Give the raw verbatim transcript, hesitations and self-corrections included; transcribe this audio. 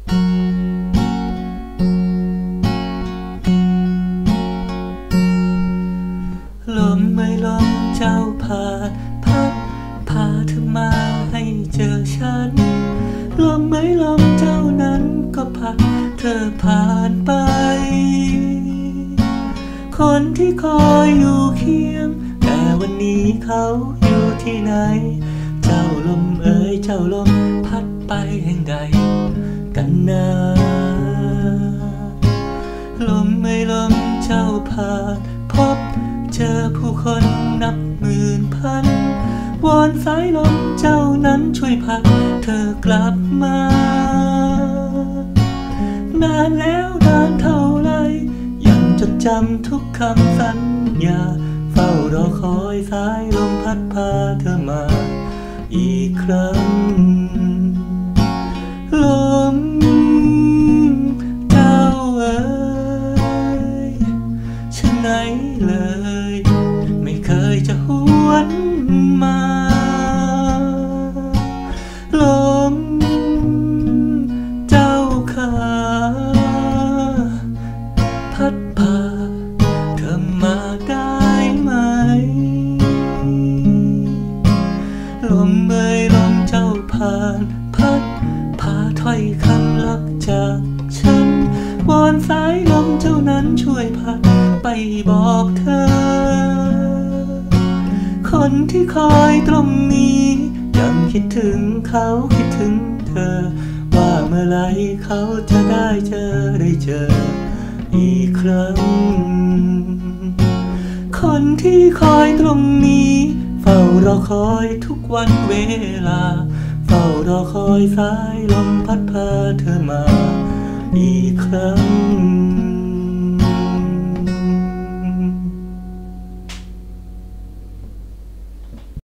ลมไม่ลมเจ้าพาพัดพาเธอมาให้เจอฉันลมไม่ลมเจ้านั้นก็พัดเธอผ่านไปคนที่คอยอยู่เคียงแต่วันนี้เขาอยู่ที่ไหนเจ้าลมเอ๋ยเจ้าลมพัดไปแห่งใดกันนะลมไม่ลมเจ้าผ่านพบเจอผู้คนนับหมื่นพันวอนสายลมเจ้านั้นช่วยพัดเธอกลับมานานแล้วนานเท่าไรยังจดจำทุกคำสัญญาเฝ้ารอคอยสายลมพัดพาเธอมาอีกครั้งลมเจ้าเอ๋ยฉันไหนเลยไม่เคยจะหวนมาลมเจ้าขาพัดพาเธอมาได้ไหมลมเอ่ยลมเจ้าผ่านพัดพาถ้อยคำลับจากฉันวอนสายลมเจ้านั้นช่วยพัดไปบอกเธอคนที่คอยตรงนี้ยังคิดถึงเขาคิดถึงเธอว่าเมื่อไรเขาจะได้เจอได้เจออีกครั้งคนที่คอยตรงนี้เฝ้ารอคอยทุกวันเวลาเฝ้ารอคอยสายลมพัดพาเธอมาอีกครั้ง